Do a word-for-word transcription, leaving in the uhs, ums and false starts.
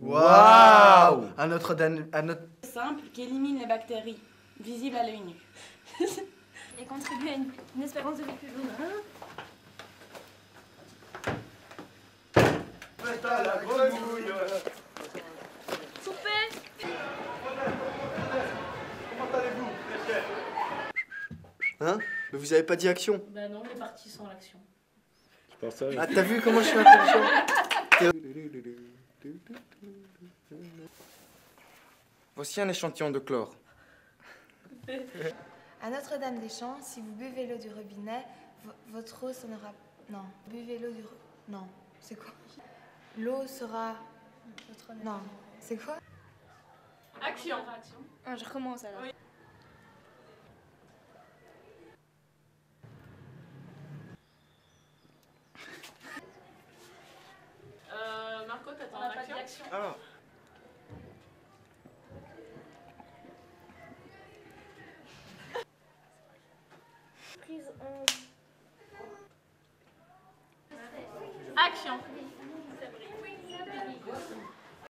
Waouh! À notre, à notre... simple qui élimine les bactéries visibles à l'œil nu. Et contribue à une, une espérance de vie plus longue. Faites à la grenouille. Souper. Comment allez-vous, mes chers? Hein? Mais vous avez pas dit action? Bah non, on est parti sans l'action. Ah, t'as vu comment je suis intelligent? Voici un échantillon de chlore. À Notre-Dame-des-Champs, si vous buvez l'eau du robinet, votre eau sonnera... Non, buvez l'eau du... Non, c'est quoi? L'eau sera... Non, c'est quoi? Action. Ah, je recommence alors. Oui. Euh, Marco, t'attends On n'a pas action. dit action. Ah. Prise onze. Action.